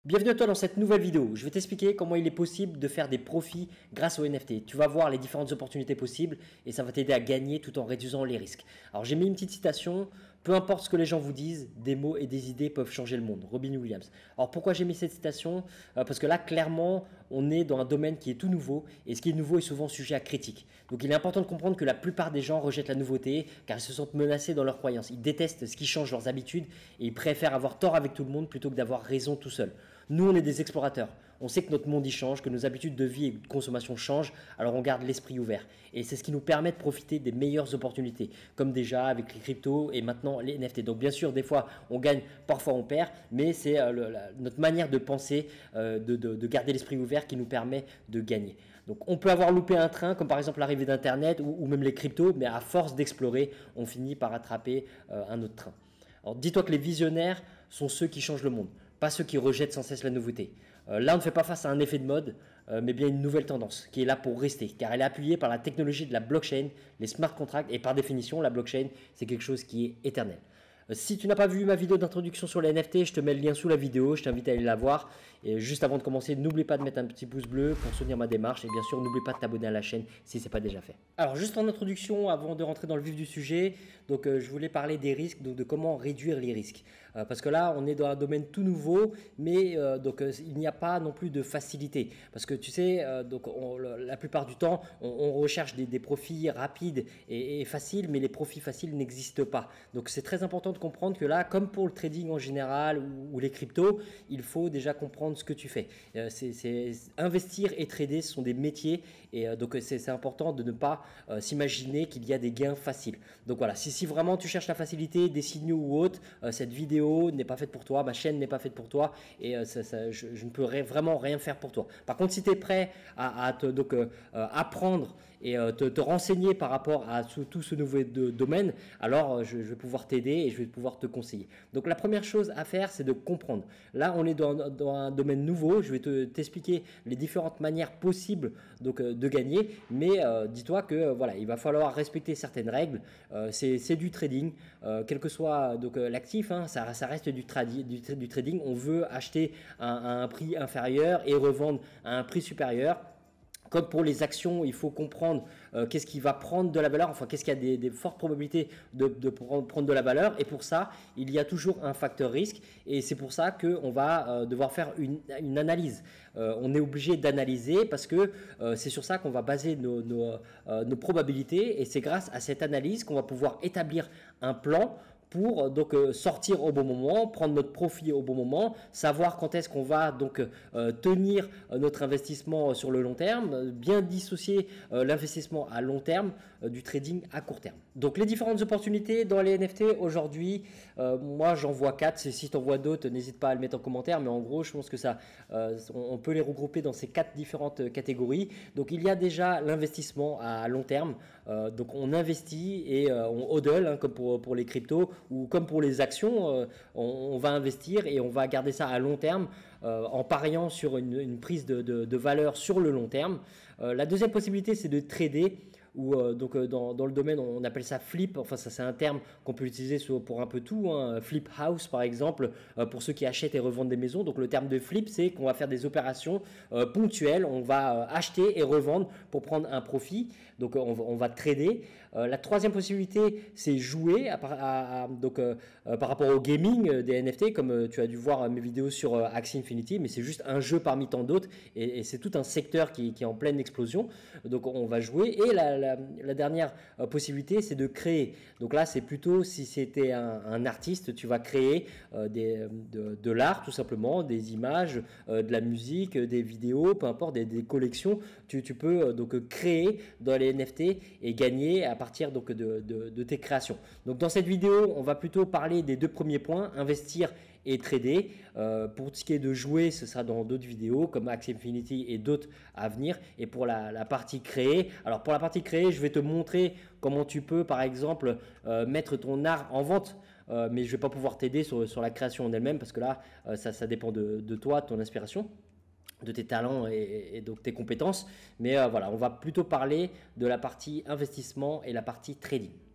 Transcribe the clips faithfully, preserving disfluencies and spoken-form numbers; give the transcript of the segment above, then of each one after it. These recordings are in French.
Bienvenue à toi dans cette nouvelle vidéo. Je vais t'expliquer comment il est possible de faire des profits grâce aux N F T. Tu vas voir les différentes opportunités possibles et ça va t'aider à gagner tout en réduisant les risques. Alors j'ai mis une petite citation. Peu importe ce que les gens vous disent, des mots et des idées peuvent changer le monde. Robin Williams. Alors pourquoi j'ai mis cette citation? euh, Parce que là, clairement, on est dans un domaine qui est tout nouveau et ce qui est nouveau est souvent sujet à critique. Donc il est important de comprendre que la plupart des gens rejettent la nouveauté car ils se sentent menacés dans leurs croyances. Ils détestent ce qui change leurs habitudes et ils préfèrent avoir tort avec tout le monde plutôt que d'avoir raison tout seul. Nous, on est des explorateurs. On sait que notre monde y change, que nos habitudes de vie et de consommation changent, alors on garde l'esprit ouvert. Et c'est ce qui nous permet de profiter des meilleures opportunités, comme déjà avec les cryptos et maintenant les N F T. Donc bien sûr, des fois, on gagne, parfois on perd, mais c'est euh, le, la, notre manière de penser, euh, de, de, de garder l'esprit ouvert qui nous permet de gagner. Donc on peut avoir loupé un train, comme par exemple l'arrivée d'Internet ou, ou même les cryptos, mais à force d'explorer, on finit par attraper euh, un autre train. Alors dis-toi que les visionnaires sont ceux qui changent le monde, pas ceux qui rejettent sans cesse la nouveauté. Euh, là, on ne fait pas face à un effet de mode, euh, mais bien une nouvelle tendance qui est là pour rester, car elle est appuyée par la technologie de la blockchain, les smart contracts, et par définition, la blockchain, c'est quelque chose qui est éternel. Euh, si tu n'as pas vu ma vidéo d'introduction sur les N F T, je te mets le lien sous la vidéo, je t'invite à aller la voir. Et juste avant de commencer, n'oublie pas de mettre un petit pouce bleu pour soutenir ma démarche, et bien sûr, n'oublie pas de t'abonner à la chaîne si ce n'est pas déjà fait. Alors, juste en introduction, avant de rentrer dans le vif du sujet, donc, euh, je voulais parler des risques, donc de comment réduire les risques. Euh, parce que là, on est dans un domaine tout nouveau, mais euh, donc, euh, il n'y a pas non plus de facilité. Parce que tu sais, euh, donc, on, la plupart du temps, on, on recherche des, des profits rapides et, et faciles, mais les profits faciles n'existent pas. Donc, c'est très important de comprendre que là, comme pour le trading en général ou, ou les cryptos, il faut déjà comprendre ce que tu fais. Euh, c'est, c'est, investir et trader, ce sont des métiers et euh, donc c'est, c'est important de ne pas euh, s'imaginer qu'il y a des gains faciles. Donc voilà, si, si vraiment tu cherches la facilité, des signaux ou autres, euh, cette vidéo n'est pas faite pour toi, ma chaîne n'est pas faite pour toi et euh, ça, ça, je, je ne peux ré, vraiment rien faire pour toi. Par contre, si tu es prêt à, à te, donc, euh, apprendre et euh, te, te renseigner par rapport à tout, tout ce nouveau de, domaine, alors euh, je, je vais pouvoir t'aider et je vais pouvoir te conseiller. Donc la première chose à faire, c'est de comprendre. Là, on est dans, dans un domaine nouveau, je vais te, t'expliquer les différentes manières possibles donc, euh, de gagner, mais euh, dis-toi que euh, voilà, il va falloir respecter certaines règles. Euh, c'est, c'est du trading, euh, quel que soit donc, euh, l'actif, hein, ça, ça reste du, tradi, du, du trading. On veut acheter à, à un prix inférieur et revendre à un prix supérieur. Comme pour les actions, il faut comprendre euh, qu'est-ce qui va prendre de la valeur, enfin qu'est-ce qui a des, des fortes probabilités de, de prendre, prendre de la valeur. Et pour ça, il y a toujours un facteur risque. Et c'est pour ça qu'on va euh, devoir faire une, une analyse. Euh, on est obligé d'analyser parce que euh, c'est sur ça qu'on va baser nos, nos, euh, nos probabilités. Et c'est grâce à cette analyse qu'on va pouvoir établir un plan pour donc euh, sortir au bon moment, prendre notre profit au bon moment, savoir quand est-ce qu'on va donc euh, tenir euh, notre investissement sur le long terme, euh, bien dissocier euh, l'investissement à long terme euh, du trading à court terme. Donc les différentes opportunités dans les N F T aujourd'hui, euh, moi j'en vois quatre. Si tu en vois d'autres, n'hésite pas à le mettre en commentaire, mais en gros je pense que ça, euh, on, on peut les regrouper dans ces quatre différentes catégories. Donc il y a déjà l'investissement à long terme, euh, donc on investit et euh, on hodl hein, comme pour, pour les cryptos, ou comme pour les actions, euh, on, on va investir et on va garder ça à long terme euh, en pariant sur une, une prise de, de, de valeur sur le long terme. Euh, la deuxième possibilité, c'est de trader. Ou euh, donc euh, dans, dans le domaine on appelle ça flip, enfin ça c'est un terme qu'on peut utiliser sur, pour un peu tout, hein. Flip house par exemple, euh, pour ceux qui achètent et revendent des maisons. Donc le terme de flip, c'est qu'on va faire des opérations euh, ponctuelles, on va euh, acheter et revendre pour prendre un profit, donc euh, on, on va trader. Euh, la troisième possibilité, c'est jouer à, à, à, donc, euh, euh, par rapport au gaming euh, des N F T, comme euh, tu as dû voir mes vidéos sur euh, Axie Infinity, mais c'est juste un jeu parmi tant d'autres et, et c'est tout un secteur qui, qui est en pleine explosion, donc on va jouer. Et la, la, la dernière euh, possibilité, c'est de créer. Donc là, c'est plutôt si c'était un, un artiste, tu vas créer euh, des, de, de l'art tout simplement, des images, euh, de la musique, des vidéos, peu importe, des, des collections. Tu, tu peux euh, donc créer dans les N F T et gagner à partir donc de, de, de tes créations. Donc dans cette vidéo, on va plutôt parler des deux premiers points, investir et trader. Euh, pour ce qui est de jouer, ce sera dans d'autres vidéos comme Axie Infinity et d'autres à venir. Et pour la, la partie créée, alors pour la partie créée, je vais te montrer comment tu peux par exemple euh, mettre ton art en vente. Euh, mais je ne vais pas pouvoir t'aider sur, sur la création en elle-même parce que là, euh, ça, ça dépend de, de toi, de ton inspiration, de tes talents et, et donc tes compétences. Mais euh, voilà, on va plutôt parler de la partie investissement et la partie trading.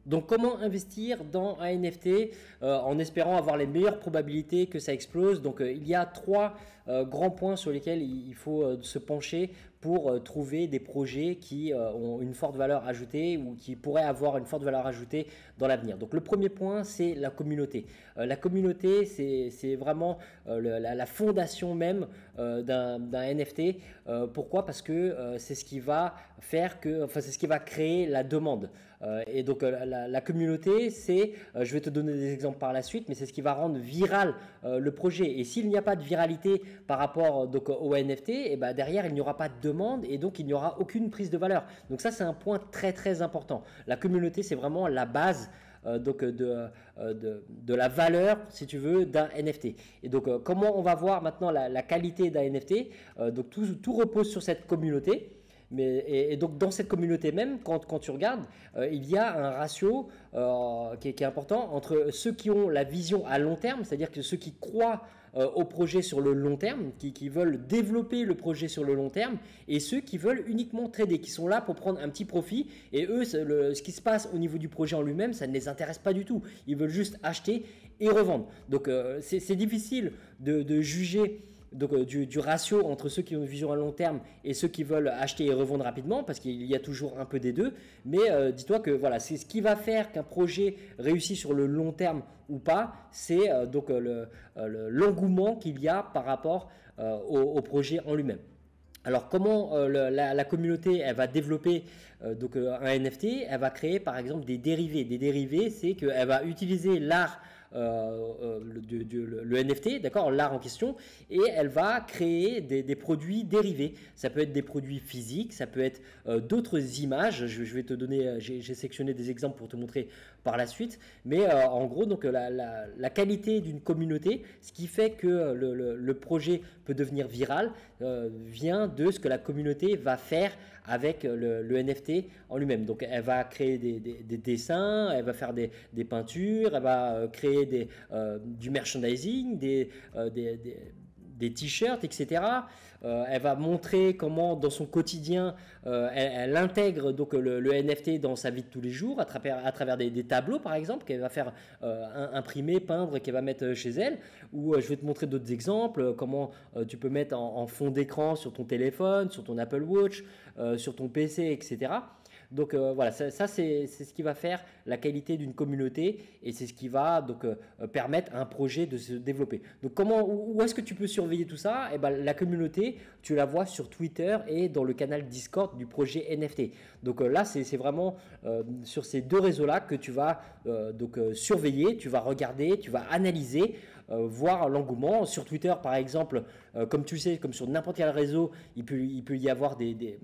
Donc comment investir dans un N F T euh, en espérant avoir les meilleures probabilités que ça explose? Donc euh, il y a trois euh, grands points sur lesquels il faut euh, se pencher pour euh, trouver des projets qui euh, ont une forte valeur ajoutée ou qui pourraient avoir une forte valeur ajoutée dans l'avenir. Donc le premier point, c'est la communauté. Euh, la communauté, c'est vraiment euh, le, la, la fondation même euh, d'un N F T. Euh, pourquoi? Parce que euh, c'est ce qui va faire que, enfin c'est ce qui va créer la demande. Euh, et donc euh, la, la communauté, c'est, euh, je vais te donner des exemples par la suite, mais c'est ce qui va rendre viral euh, le projet. Et s'il n'y a pas de viralité par rapport donc, au N F T, et ben derrière il n'y aura pas de demande et donc il n'y aura aucune prise de valeur. Donc ça c'est un point très très important. La communauté, c'est vraiment la base euh, donc de, euh, de, de la valeur, si tu veux, d'un N F T. Et donc euh, comment on va voir maintenant la, la qualité d'un N F T? euh, Donc tout, tout repose sur cette communauté. Mais, et, et donc dans cette communauté même, quand, quand tu regardes, euh, il y a un ratio euh, qui, est, qui est important entre ceux qui ont la vision à long terme, c'est-à-dire que ceux qui croient euh, au projet sur le long terme, qui, qui veulent développer le projet sur le long terme, et ceux qui veulent uniquement trader, qui sont là pour prendre un petit profit, et eux, le, ce qui se passe au niveau du projet en lui-même, ça ne les intéresse pas du tout. Ils veulent juste acheter et revendre. Donc euh, c'est difficile de, de juger donc, euh, du, du ratio entre ceux qui ont une vision à long terme et ceux qui veulent acheter et revendre rapidement, parce qu'il y a toujours un peu des deux. Mais euh, dis-toi que voilà, c'est ce qui va faire qu'un projet réussit sur le long terme ou pas, c'est euh, donc euh, l'engouement qu'il y a par rapport euh, au, au projet en lui-même. Alors comment euh, le, la, la communauté elle va développer euh, donc, euh, un N F T? Elle va créer par exemple des dérivés. Des dérivés, c'est qu'elle va utiliser l'art Euh, euh, le, du, du, le, le N F T, d'accord, l'art en question, et elle va créer des, des produits dérivés. Ça peut être des produits physiques, ça peut être euh, d'autres images. Je, je vais te donner, j'ai sélectionné des exemples pour te montrer par la suite, mais euh, en gros, donc la, la, la qualité d'une communauté, ce qui fait que le, le, le projet peut devenir viral, euh, vient de ce que la communauté va faire avec le, le N F T en lui-même. Donc elle va créer des, des, des dessins, elle va faire des, des peintures, elle va euh, créer des, euh, du merchandising, des, euh, des, des, des t-shirts, et cetera. Euh, elle va montrer comment dans son quotidien euh, elle, elle intègre donc le, le N F T dans sa vie de tous les jours à travers, à travers des, des tableaux par exemple qu'elle va faire euh, imprimer, peindre, qu'elle va mettre chez elle. Ou euh, je vais te montrer d'autres exemples, euh, comment euh, tu peux mettre en, en fond d'écran sur ton téléphone, sur ton Apple Watch, euh, sur ton P C, et cetera. Donc euh, voilà, ça, ça c'est ce qui va faire la qualité d'une communauté et c'est ce qui va donc euh, permettre à un projet de se développer. Donc comment, où, où est-ce que tu peux surveiller tout ça? Eh ben, la communauté, tu la vois sur Twitter et dans le canal Discord du projet N F T. Donc euh, là, c'est vraiment euh, sur ces deux réseaux-là que tu vas euh, donc euh, surveiller, tu vas regarder, tu vas analyser. Euh, voir l'engouement. Sur Twitter, par exemple, euh, comme tu sais, comme sur n'importe quel réseau, il peut, il peut y avoir des, des,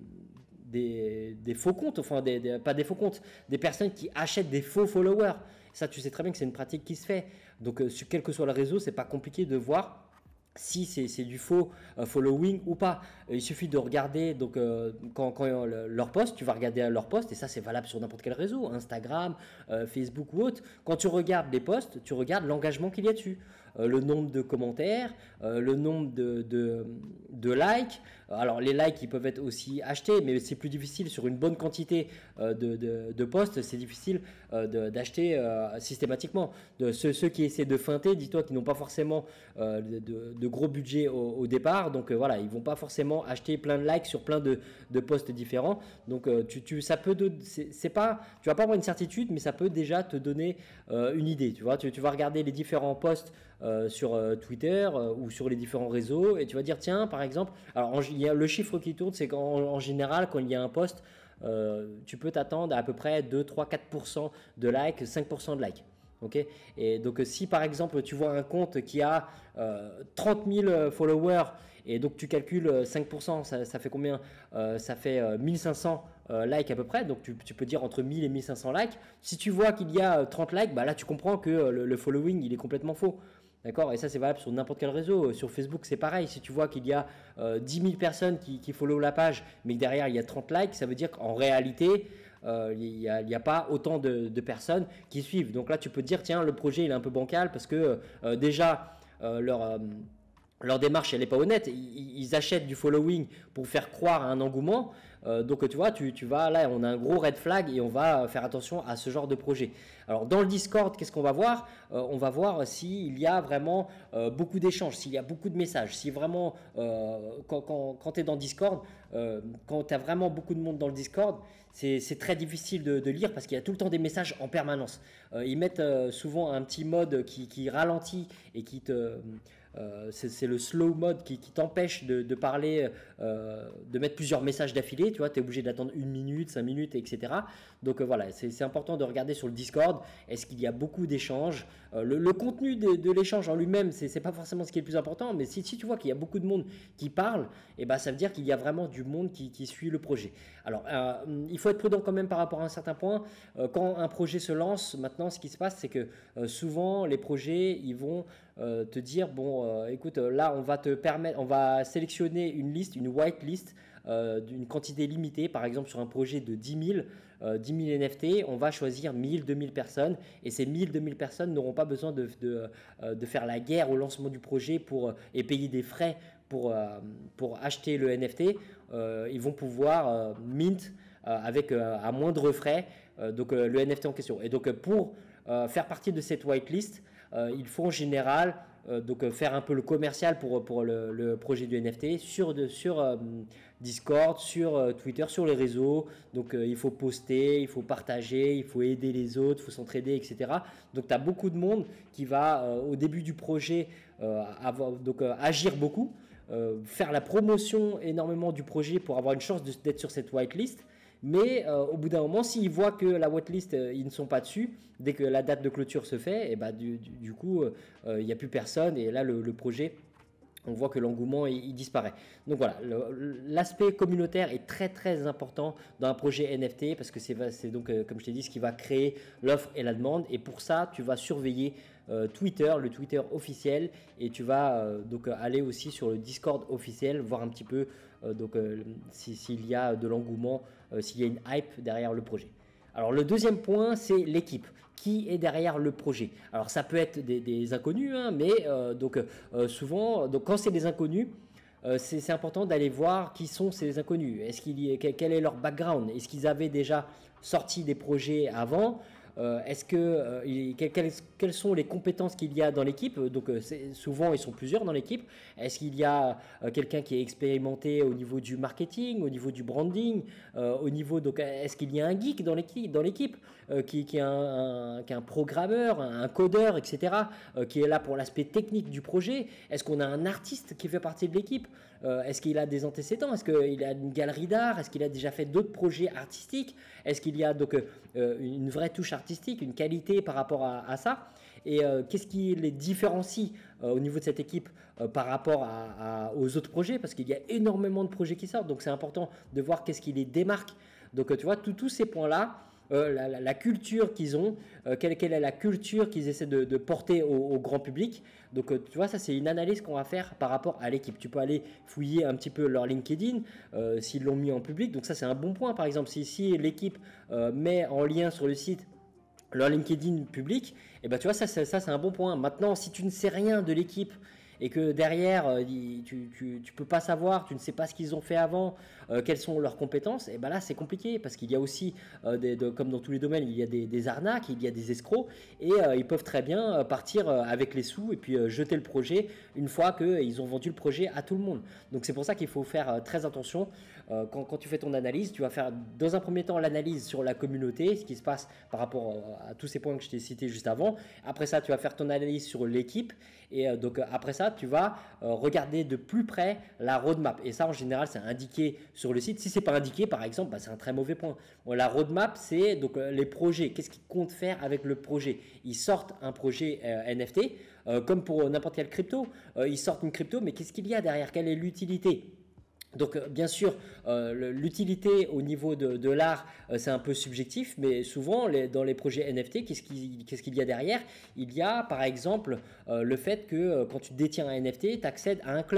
des, des faux comptes, enfin, des, des, pas des faux comptes, des personnes qui achètent des faux followers. Ça, tu sais très bien que c'est une pratique qui se fait. Donc, euh, sur quel que soit le réseau, c'est pas compliqué de voir si c'est du faux euh, following ou pas. Euh, il suffit de regarder donc, euh, quand, quand euh, leur post, tu vas regarder leur post, et ça c'est valable sur n'importe quel réseau, Instagram, euh, Facebook ou autre. Quand tu regardes les posts, tu regardes l'engagement qu'il y a dessus. Euh, le nombre de commentaires, euh, le nombre de, de, de likes. Alors les likes ils peuvent être aussi achetés, mais c'est plus difficile sur une bonne quantité euh, de, de, de posts, c'est difficile euh, d'acheter euh, systématiquement. De ceux, ceux qui essaient de feinter, dis-toi qu'ils n'ont pas forcément euh, de, de, de gros budget au, au départ, donc euh, voilà, ils vont pas forcément acheter plein de likes sur plein de, de posts différents. Donc euh, tu, tu, ça peut, c'est pas, tu vas pas avoir une certitude, mais ça peut déjà te donner euh, une idée. Tu vois, tu, tu vas regarder les différents posts Euh, sur euh, Twitter euh, ou sur les différents réseaux et tu vas dire tiens par exemple, alors en, il y a le chiffre qui tourne, c'est qu'en en général quand il y a un post euh, tu peux t'attendre à à peu près deux, trois, quatre pour cent de likes, cinq pour cent de likes. Okay, et donc si par exemple tu vois un compte qui a euh, trente mille followers et donc tu calcules cinq pour cent, ça, ça fait combien? euh, Ça fait euh, mille cinq cents euh, likes à peu près, donc tu, tu peux dire entre mille et mille cinq cents likes. Si tu vois qu'il y a trente likes, bah là tu comprends que euh, le, le following il est complètement faux. D'accord? Et ça, c'est valable sur n'importe quel réseau. Sur Facebook, c'est pareil. Si tu vois qu'il y a euh, dix mille personnes qui, qui follow la page, mais que derrière, il y a trente likes, ça veut dire qu'en réalité, euh, il n'y a, a pas autant de, de personnes qui suivent. Donc là, tu peux te dire, tiens, le projet, il est un peu bancal parce que euh, déjà, euh, leur... Euh, leur démarche, elle n'est pas honnête. Ils, ils achètent du following pour faire croire à un engouement. Euh, donc tu vois, tu, tu vas là, on a un gros red flag et on va faire attention à ce genre de projet. Alors dans le Discord, qu'est-ce qu'on va voir? euh, On va voir s'il y a vraiment euh, beaucoup d'échanges, s'il y a beaucoup de messages, si vraiment euh, quand, quand, quand tu es dans Discord, euh, quand tu as vraiment beaucoup de monde dans le Discord, c'est très difficile de, de lire parce qu'il y a tout le temps des messages en permanence. Euh, ils mettent euh, souvent un petit mode qui, qui ralentit et qui te Euh, c'est le slow mode qui, qui t'empêche de, de parler, euh, de mettre plusieurs messages d'affilée. Tu vois, tu es obligé d'attendre une minute, cinq minutes, et cetera. Donc euh, voilà, c'est important de regarder sur le Discord. Est-ce qu'il y a beaucoup d'échanges? euh, le, le contenu de, de l'échange en lui-même, c'est pas forcément ce qui est le plus important. Mais si, si tu vois qu'il y a beaucoup de monde qui parle, et ben, ça veut dire qu'il y a vraiment du monde qui, qui suit le projet. Alors, euh, il faut être prudent quand même par rapport à un certain point. Euh, quand un projet se lance, maintenant, ce qui se passe, c'est que euh, souvent, les projets, ils vont Euh, te dire bon euh, écoute euh, là on va te permettre on va sélectionner une liste, une white list euh, d'une quantité limitée, par exemple sur un projet de dix mille euh, dix mille N F T, on va choisir mille, deux mille personnes et ces mille, deux mille personnes n'auront pas besoin de, de, euh, de faire la guerre au lancement du projet pour, euh, et payer des frais pour, euh, pour acheter le N F T. Euh, ils vont pouvoir euh, mint euh, avec euh, à moindre frais euh, donc euh, le N F T en question. Et donc euh, pour euh, faire partie de cette whitelist, Euh, il faut en général euh, donc, euh, faire un peu le commercial pour, pour le, le projet du N F T sur, de, sur euh, Discord, sur euh, Twitter, sur les réseaux. Donc euh, il faut poster, il faut partager, il faut aider les autres, il faut s'entraider, et cetera. Donc tu as beaucoup de monde qui va euh, au début du projet euh, avoir, donc, euh, agir beaucoup, euh, faire la promotion énormément du projet pour avoir une chance d'être sur cette whitelist. Mais euh, au bout d'un moment, s'ils voient que la whitelist, euh, ils ne sont pas dessus, dès que la date de clôture se fait, et bah, du, du, du coup, il euh, n'y a plus personne. Et là, le, le projet, on voit que l'engouement, il, il disparaît. Donc voilà, l'aspect communautaire est très très important dans un projet N F T parce que c'est donc, euh, comme je t'ai dit, ce qui va créer l'offre et la demande. Et pour ça, tu vas surveiller euh, Twitter, le Twitter officiel. Et tu vas euh, donc aller aussi sur le Discord officiel, voir un petit peu euh, donc, euh, s'il si y a de l'engouement, euh, s'il y a une hype derrière le projet. Alors le deuxième point, c'est l'équipe. Qui est derrière le projet? Alors ça peut être des, des inconnus, hein, mais euh, donc, euh, souvent, donc, quand c'est des inconnus, euh, c'est important d'aller voir qui sont ces inconnus. Est-ce qu'il y a, quel est leur background? Est-ce qu'ils avaient déjà sorti des projets avant? Euh, Est-ce que euh, il, quelles, quelles sont les compétences qu'il y a dans l'équipe? Donc euh, souvent ils sont plusieurs dans l'équipe. Est-ce qu'il y a euh, quelqu'un qui est expérimenté au niveau du marketing, au niveau du branding, euh, au niveau donc est-ce qu'il y a un geek dans l'équipe, dans l'équipe euh, qui, qui, est un, un, qui est un programmeur, un, un codeur, et cetera euh, qui est là pour l'aspect technique du projet? Est-ce qu'on a un artiste qui fait partie de l'équipe? Euh, Est-ce qu'il a des antécédents? Est-ce qu'il a une galerie d'art? Est-ce qu'il a déjà fait d'autres projets artistiques? Est-ce qu'il y a donc euh, une vraie touche artistique, une qualité par rapport à, à ça? Et euh, qu'est-ce qui les différencie euh, au niveau de cette équipe euh, par rapport à, à, aux autres projets? Parce qu'il y a énormément de projets qui sortent, donc c'est important de voir qu'est-ce qui les démarque. Donc euh, tu vois, tous ces points-là, Euh, la, la, la culture qu'ils ont, euh, quelle, quelle est la culture qu'ils essaient de, de porter au, au grand public. Donc euh, tu vois, ça c'est une analyse qu'on va faire par rapport à l'équipe. Tu peux aller fouiller un petit peu leur LinkedIn, euh, s'ils l'ont mis en public. Donc ça c'est un bon point. Par exemple, si, si l'équipe euh, met en lien sur le site leur LinkedIn public, et ben tu vois, ça, ça, ça c'est un bon point. Maintenant, si tu ne sais rien de l'équipe et que derrière, euh, tu, tu, tu peux pas savoir, tu ne sais pas ce qu'ils ont fait avant, euh, quelles sont leurs compétences, et ben là c'est compliqué parce qu'il y a aussi, euh, des, de, comme dans tous les domaines, il y a des, des arnaques, il y a des escrocs et euh, ils peuvent très bien partir euh, avec les sous et puis euh, jeter le projet une fois qu'ils ont vendu le projet à tout le monde. Donc c'est pour ça qu'il faut faire euh, très attention. Euh, quand, quand tu fais ton analyse, tu vas faire dans un premier temps l'analyse sur la communauté, ce qui se passe par rapport à tous ces points que je t'ai cités juste avant. Après ça, tu vas faire ton analyse sur l'équipe. Et euh, donc après ça, tu vas euh, regarder de plus près la roadmap. Et ça, en général, c'est indiqué sur le site. Si c'est pas indiqué, par exemple, bah, c'est un très mauvais point. Bon, la roadmap, c'est donc euh, les projets. Qu'est-ce qu'ils comptent faire avec le projet? Ils sortent un projet euh, N F T, euh, comme pour euh, n'importe quelle crypto. Euh, ils sortent une crypto, mais qu'est-ce qu'il y a derrière? Quelle est l'utilité? Donc euh, bien sûr, euh, l'utilité au niveau de, de l'art, euh, c'est un peu subjectif, mais souvent les, dans les projets N F T, qu'est-ce qu'il qu'est-ce qu'il y a derrière? Il y a par exemple euh, le fait que euh, quand tu détiens un N F T, tu accèdes à un club.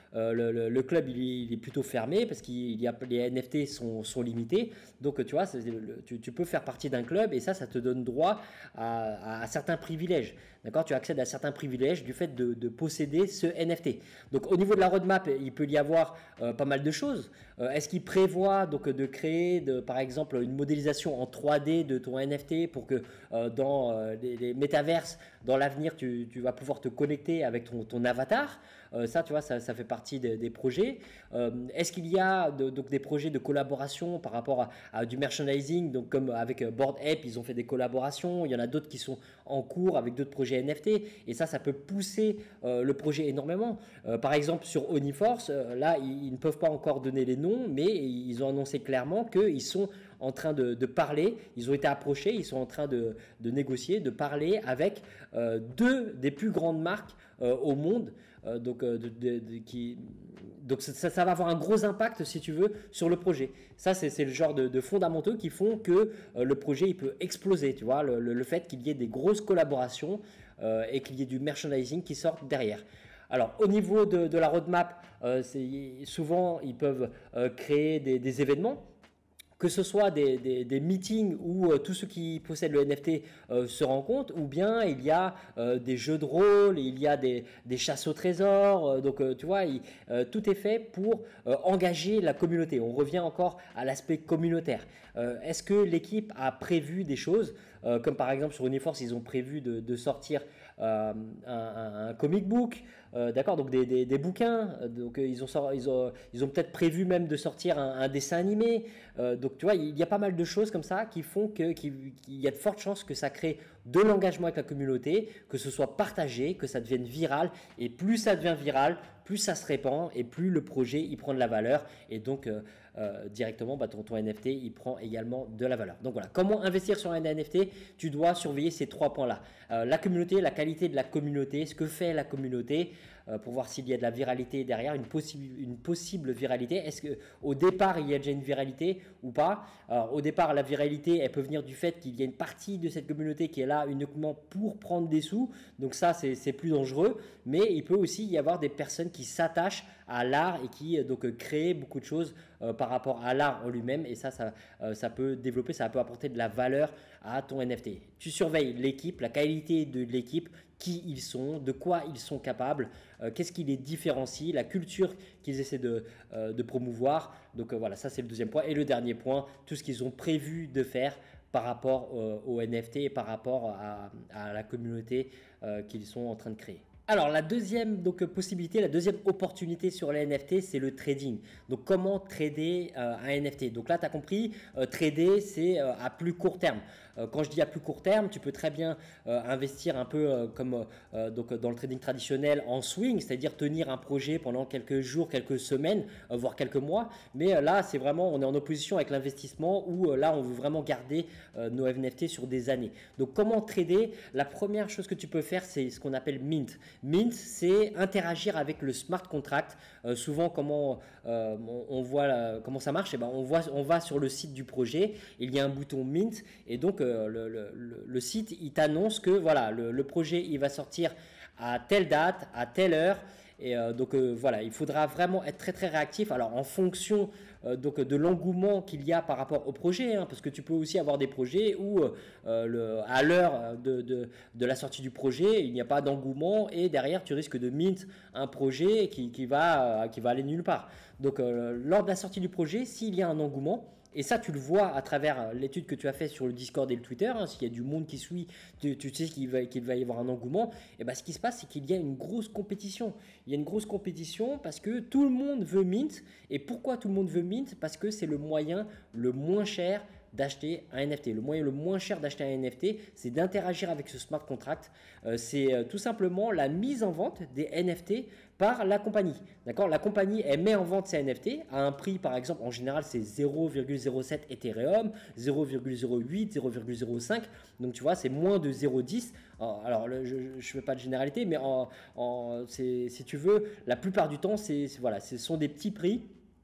euh, le, le, le club il est, il est plutôt fermé parce qu'il y a les N F T sont, sont limités. Donc tu vois, tu, tu peux faire partie d'un club et ça, ça te donne droit à, à, à certains privilèges. D'accord, tu accèdes à certains privilèges du fait de, de posséder ce N F T. Donc au niveau de la roadmap, il peut y avoir euh, pas mal de choses. Euh, Est-ce qu'il prévoit donc de créer, de, par exemple, une modélisation en trois D de ton N F T pour que euh, dans euh, les, les métaverses, dans l'avenir, tu, tu vas pouvoir te connecter avec ton, ton avatar? Euh, ça, tu vois, ça, ça fait partie des, des projets. Euh, Est-ce qu'il y a de, donc des projets de collaboration par rapport à, à du merchandising? Donc comme avec Bored Ape, ils ont fait des collaborations. Il y en a d'autres qui sont en cours avec d'autres projets N F T. Et ça, ça peut pousser euh, le projet énormément. Euh, par exemple, sur Oniforce, euh, là, ils, ils ne peuvent pas encore donner les noms, mais ils ont annoncé clairement qu'ils sont en train de, de parler, ils ont été approchés, ils sont en train de, de négocier, de parler avec euh, deux des plus grandes marques euh, au monde. Euh, donc, euh, de, de, de, qui, donc ça, ça va avoir un gros impact, si tu veux, sur le projet. Ça, c'est le genre de, de fondamentaux qui font que euh, le projet il peut exploser. Tu vois, le, le, le fait qu'il y ait des grosses collaborations euh, et qu'il y ait du merchandising qui sorte derrière. Alors, au niveau de, de la roadmap, euh, souvent, ils peuvent euh, créer des, des événements. Que ce soit des, des, des meetings où euh, tous ceux qui possèdent le N F T euh, se rencontrent, ou bien il y a euh, des jeux de rôle, il y a des, des chasses au trésor. Euh, donc, euh, tu vois, il, euh, tout est fait pour euh, engager la communauté. On revient encore à l'aspect communautaire. Euh, Est-ce que l'équipe a prévu des choses euh, comme par exemple sur Uniforce, ils ont prévu de, de sortir euh, un, un, un comic book, euh, d'accord, donc des, des, des bouquins. Donc euh, ils ont, ils ont, ils ont peut-être prévu même de sortir un, un dessin animé. Euh, donc tu vois, il y a pas mal de choses comme ça qui font que qu'il y a de fortes chances que ça crée de l'engagement avec la communauté, que ce soit partagé, que ça devienne viral. Et plus ça devient viral, plus ça se répand et plus le projet il prend de la valeur. Et donc euh, euh, directement, bah, ton, ton N F T il prend également de la valeur. Donc voilà, comment investir sur un N F T? Tu dois surveiller ces trois points-là. Euh, la communauté, la qualité de la communauté, ce que fait la communauté, euh, pour voir s'il y a de la viralité derrière, une possible, une possible viralité. Est-ce qu'au départ, il y a déjà une viralité ou pas? Alors, au départ, la viralité, elle peut venir du fait qu'il y a une partie de cette communauté qui est là uniquement pour prendre des sous. Donc ça, c'est plus dangereux. Mais il peut aussi y avoir des personnes qui s'attachent à l'art et qui donc créent beaucoup de choses euh, par rapport à l'art en lui-même. Et ça, ça, euh, ça peut développer, ça peut apporter de la valeur à ton N F T. Tu surveilles l'équipe, la qualité de l'équipe, qui ils sont, de quoi ils sont capables, euh, qu'est-ce qui les différencie, la culture qu'ils essaient de, euh, de promouvoir. Donc euh, voilà, ça c'est le deuxième point. Et le dernier point, tout ce qu'ils ont prévu de faire par rapport euh, au N F T et par rapport à, à la communauté euh, qu'ils sont en train de créer. Alors la deuxième donc, possibilité, la deuxième opportunité sur les N F T, c'est le trading. Donc comment trader euh, un N F T? Donc là, tu as compris, euh, trader, c'est euh, à plus court terme. Euh, quand je dis à plus court terme, tu peux très bien euh, investir un peu euh, comme euh, donc, dans le trading traditionnel en swing, c'est-à-dire tenir un projet pendant quelques jours, quelques semaines, euh, voire quelques mois. Mais euh, là, c'est vraiment, on est en opposition avec l'investissement où euh, là, on veut vraiment garder euh, nos N F T sur des années. Donc comment trader? La première chose que tu peux faire, c'est ce qu'on appelle mint. Mint, c'est interagir avec le smart contract. Euh, souvent, comment euh, on, on voit la, comment ça marche? Eh ben, on, voit, on va sur le site du projet, il y a un bouton mint et donc euh, le, le, le, le site il t'annonce que voilà, le, le projet il va sortir à telle date, à telle heure. Et euh, donc euh, voilà, il faudra vraiment être très très réactif. Alors en fonction euh, donc de l'engouement qu'il y a par rapport au projet, hein, parce que tu peux aussi avoir des projets où euh, le, à l'heure de, de, de la sortie du projet, il n'y a pas d'engouement et derrière tu risques de mint un projet qui, qui, va, qui va aller nulle part. Donc euh, lors de la sortie du projet, s'il y a un engouement, et ça, tu le vois à travers l'étude que tu as fait sur le Discord et le Twitter. Hein, s'il y a du monde qui suit, tu, tu sais qu'il va, qu'il va y avoir un engouement. Et ben, ce qui se passe, c'est qu'il y a une grosse compétition. Il y a une grosse compétition parce que tout le monde veut mint. Et pourquoi tout le monde veut mint? Parce que c'est le moyen le moins cher d'acheter un N F T. Le moyen le moins cher d'acheter un N F T, c'est d'interagir avec ce smart contract. Euh, c'est euh, tout simplement la mise en vente des N F T par la compagnie. D'accord? La compagnie, elle met en vente ses N F T à un prix, par exemple, en général, c'est zéro virgule zéro sept Ethereum, zéro virgule zéro huit, zéro virgule zéro cinq. Donc, tu vois, c'est moins de zéro virgule dix. Alors, le, je ne fais pas de généralité, mais en, en, si tu veux, la plupart du temps, c'est, voilà, ce sont des petits prix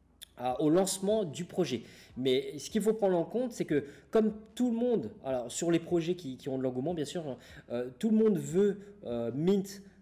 au lancement du projet. Mais ce qu'il faut prendre en compte, c'est que comme tout le monde, alors sur les projets qui, qui ont de l'engouement, bien sûr, euh, tout le monde veut euh, mint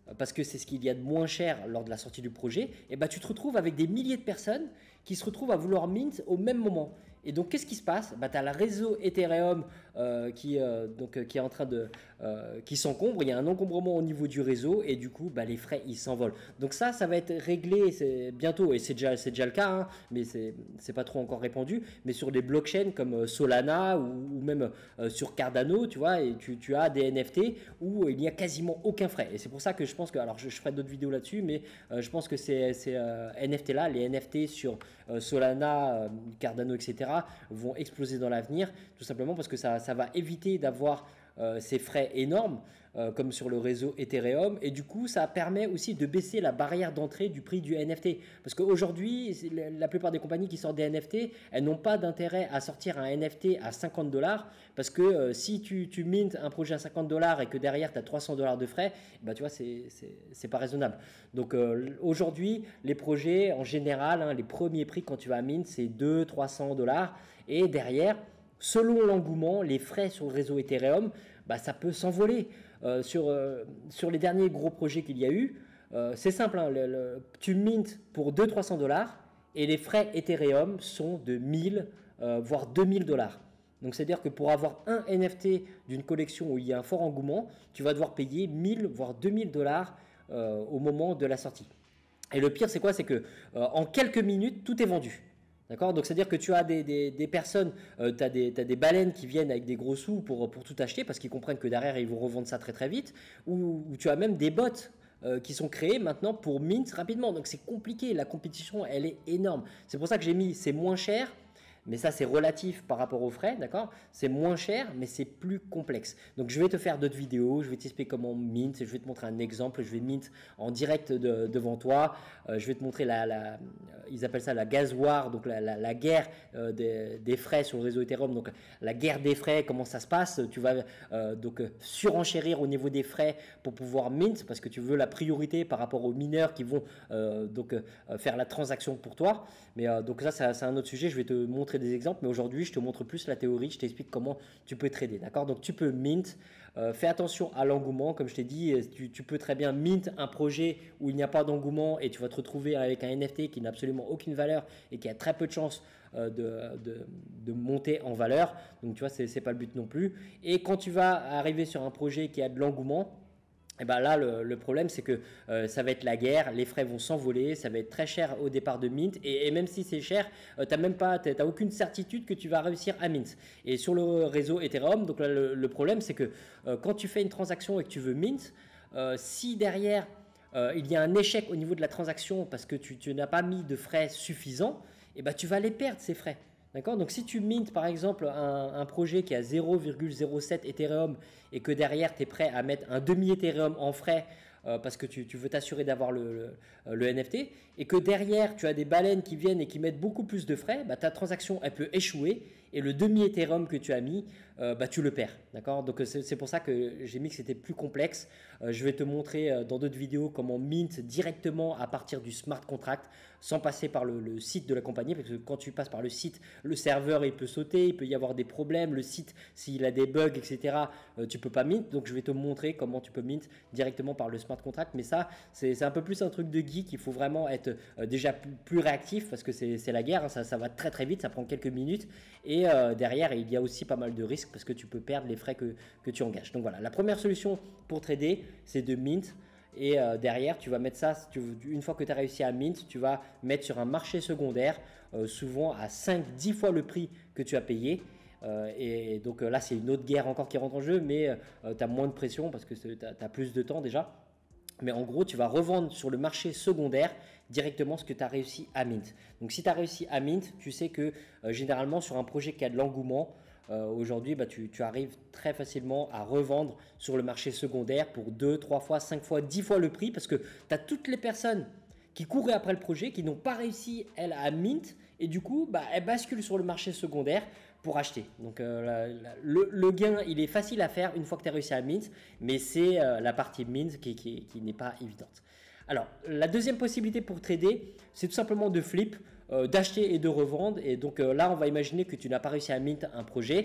parce que c'est ce qu'il y a de moins cher lors de la sortie du projet, et bah, tu te retrouves avec des milliers de personnes qui se retrouvent à vouloir mint au même moment. Et donc, qu'est-ce qui se passe? Bah, tu as le réseau Ethereum euh, qui, euh, donc, euh, qui est en train de, euh, qui s'encombre. Il y a un encombrement au niveau du réseau et du coup, bah, les frais, ils s'envolent. Donc ça, ça va être réglé bientôt et c'est déjà, c'est déjà le cas, hein, mais c'est c'est pas trop encore répandu. Mais sur des blockchains comme Solana ou, ou même euh, sur Cardano, tu vois, et tu, tu as des N F T où il n'y a quasiment aucun frais. Et c'est pour ça que je pense que, alors je, je ferai d'autres vidéos là-dessus, mais euh, je pense que ces, ces euh, N F T là, les N F T sur euh, Solana, euh, Cardano, et cetera vont exploser dans l'avenir, tout simplement parce que ça, ça va éviter d'avoir euh, ces frais énormes euh, comme sur le réseau Ethereum, et du coup ça permet aussi de baisser la barrière d'entrée du prix du N F T, parce qu'aujourd'hui la plupart des compagnies qui sortent des N F T, elles n'ont pas d'intérêt à sortir un N F T à cinquante dollars, parce que euh, si tu, tu mintes un projet à cinquante dollars et que derrière tu as trois cents dollars de frais, bah, tu vois, c'est pas raisonnable. Donc euh, aujourd'hui les projets en général, hein, les premiers prix quand tu vas à mint, c'est deux cents trois cents dollars, et derrière, selon l'engouement, les frais sur le réseau Ethereum, bah, ça peut s'envoler. Euh, sur, euh, sur les derniers gros projets qu'il y a eu, euh, c'est simple, hein, le, le, tu mintes pour deux cents trois cents dollars et les frais Ethereum sont de mille euh, voire deux mille dollars. Donc c'est à dire que pour avoir un N F T d'une collection où il y a un fort engouement, tu vas devoir payer mille voire deux mille dollars euh, au moment de la sortie. Et le pire, c'est quoi? C'est que euh, en quelques minutes, tout est vendu. D'accord? Donc, c'est-à-dire que tu as des, des, des personnes, euh, tu as des, t'as des baleines qui viennent avec des gros sous pour, pour tout acheter parce qu'ils comprennent que derrière, ils vont revendre ça très très vite. Ou, ou tu as même des bots euh, qui sont créés maintenant pour mint rapidement. Donc, c'est compliqué. La compétition, elle est énorme. C'est pour ça que j'ai mis c'est moins cher. Mais ça, c'est relatif par rapport aux frais, d'accord? C'est moins cher, mais c'est plus complexe. Donc, je vais te faire d'autres vidéos, je vais t'expliquer comment mint, je vais te montrer un exemple, je vais mint en direct de, devant toi. Euh, je vais te montrer la, la, ils appellent ça la gas war, donc la, la, la guerre euh, des, des frais sur le réseau Ethereum. Donc, la guerre des frais, comment ça se passe? Tu vas euh, donc surenchérir au niveau des frais pour pouvoir mint, parce que tu veux la priorité par rapport aux mineurs qui vont euh, donc euh, faire la transaction pour toi. Mais euh, donc ça, c'est un autre sujet, je vais te montrer des exemples, mais aujourd'hui je te montre plus la théorie, je t'explique comment tu peux trader, d'accord? Donc tu peux mint, euh, fais attention à l'engouement, comme je t'ai dit, tu, tu peux très bien mint un projet où il n'y a pas d'engouement et tu vas te retrouver avec un N F T qui n'a absolument aucune valeur et qui a très peu de chances euh, de, de, de monter en valeur, donc tu vois, c'est pas le but non plus. Et quand tu vas arriver sur un projet qui a de l'engouement, et ben là, le, le problème, c'est que euh, ça va être la guerre, les frais vont s'envoler, ça va être très cher au départ de mint, et, et même si c'est cher, euh, tu n'as même pas, t'as aucune certitude que tu vas réussir à mint. Et sur le réseau Ethereum, donc là, le, le problème, c'est que euh, quand tu fais une transaction et que tu veux mint, euh, si derrière euh, il y a un échec au niveau de la transaction parce que tu, tu n'as pas mis de frais suffisants, et ben tu vas les perdre ces frais. D'accord? Donc si tu mintes par exemple un, un projet qui a zéro virgule zéro sept Ethereum et que derrière tu es prêt à mettre un demi Ethereum en frais euh, parce que tu, tu veux t'assurer d'avoir le, le, le N F T, et que derrière tu as des baleines qui viennent et qui mettent beaucoup plus de frais, bah, ta transaction elle peut échouer et le demi Ethereum que tu as mis, euh, bah, tu le perds. D'accord? Donc c'est pour ça que j'ai mis que c'était plus complexe. Euh, je vais te montrer euh, dans d'autres vidéos comment mint directement à partir du smart contract sans passer par le, le site de la compagnie, parce que quand tu passes par le site, le serveur il peut sauter, il peut y avoir des problèmes, le site s'il a des bugs, et cetera, euh, tu peux pas mint. Donc je vais te montrer comment tu peux mint directement par le smart contract, mais ça c'est un peu plus un truc de geek. Il faut vraiment être euh, déjà plus, plus réactif parce que c'est la guerre, hein, ça, ça va très très vite, ça prend quelques minutes, et euh, derrière il y a aussi pas mal de risques parce que tu peux perdre les frais que, que tu engages. Donc voilà, la première solution pour trader, c'est de mint. Et euh, derrière, tu vas mettre ça, tu, une fois que tu as réussi à mint, tu vas mettre sur un marché secondaire, euh, souvent à cinq dix fois le prix que tu as payé. Euh, et, et donc euh, là, c'est une autre guerre encore qui rentre en jeu, mais euh, tu as moins de pression parce que tu as, as plus de temps déjà. Mais en gros, tu vas revendre sur le marché secondaire directement ce que tu as réussi à mint. Donc si tu as réussi à mint, tu sais que euh, généralement sur un projet qui a de l'engouement, Euh, aujourd'hui, bah, tu, tu arrives très facilement à revendre sur le marché secondaire pour deux, trois fois, cinq fois, dix fois le prix, parce que tu as toutes les personnes qui couraient après le projet, qui n'ont pas réussi, elles, à mint, et du coup, bah, elles basculent sur le marché secondaire pour acheter. Donc euh, la, la, le, le gain, il est facile à faire une fois que tu as réussi à mint, mais c'est euh, la partie mint qui, qui, qui n'est pas évidente. Alors, la deuxième possibilité pour trader, c'est tout simplement de flip, euh, d'acheter et de revendre. Et donc euh, là, on va imaginer que tu n'as pas réussi à mint un projet